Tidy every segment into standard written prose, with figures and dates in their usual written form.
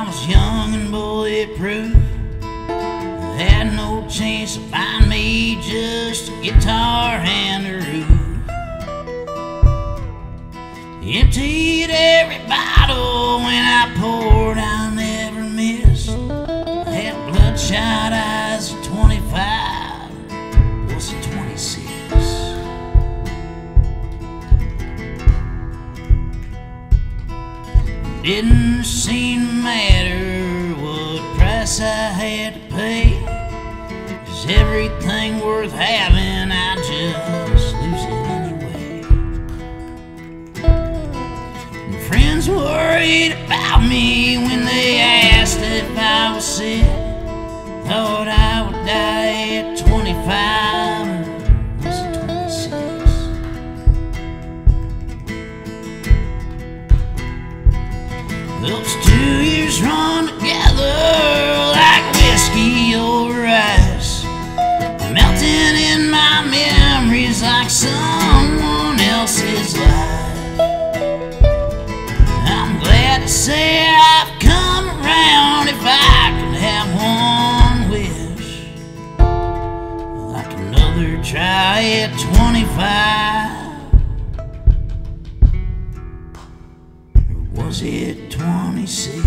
was young and bulletproof. Had no chance to find me just a guitar and a roof. Emptied every bottle when I poured, I never missed. I had bloodshot eyes at 25, was at 26. Didn't seem to matter what price I had to pay, 'cause everything worth having I just lose it anyway. And friends worried about me when they asked if I was sick. Thought I would die at 25, or was it 26? Those 2 years run together like whiskey over ice, melting in my memories like someone else's life. I'm glad to say I've come around. If I could have one wish, like another try at 25. Or was it 26?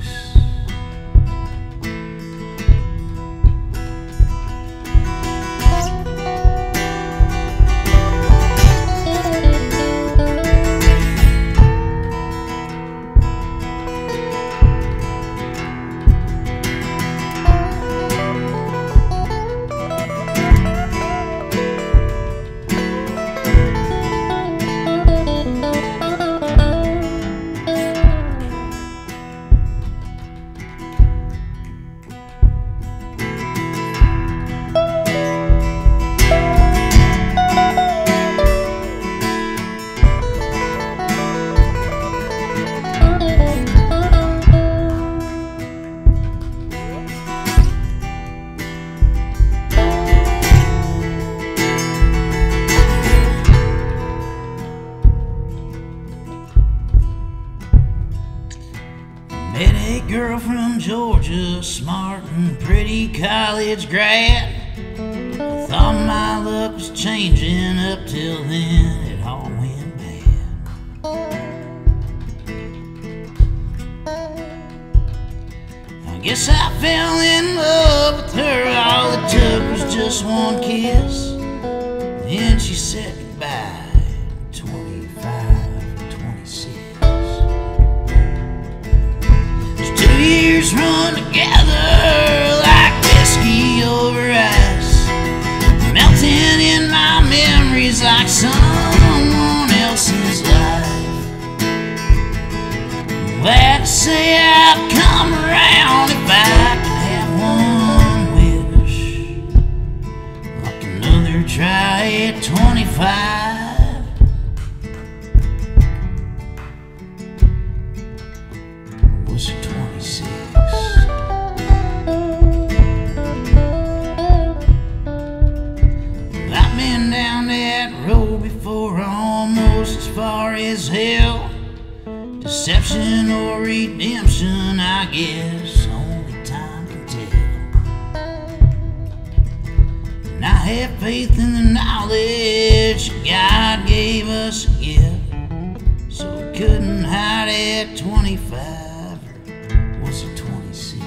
Met a girl from Georgia, smart and pretty college grad. I thought my luck was changing, up till then it all went bad. I guess I fell in love with her, all it took was just one kiss. Then she said goodbye, 25, 26. 2 years run together like whiskey over ice, melting in my memories like someone else's life. I'm glad to say I've come around. If I could have one wish, like another try at 25. Or was it 26? I've been down that road before, almost as far as hell. Deception or redemption, I guess only time can tell. And I have faith in the knowledge God gave us a gift, so we couldn't hide at 25. Or was it 26?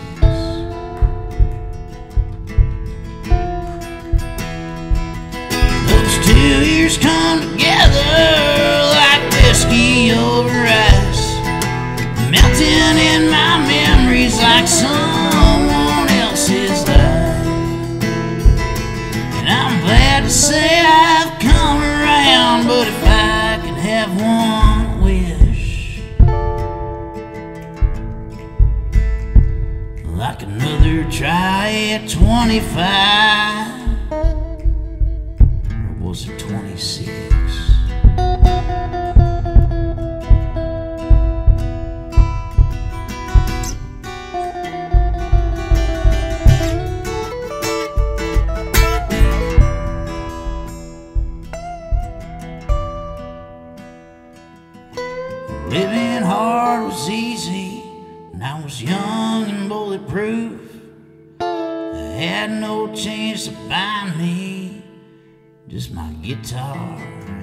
Those 2 years come together like whiskey over ice, melting in my memories like someone else's life. And I'm glad to say I've come around, but if I could have one wish, like another try at 25. Or was it 26? Living hard was easy, now I was young and bulletproof. I had no change to bind me, just my guitar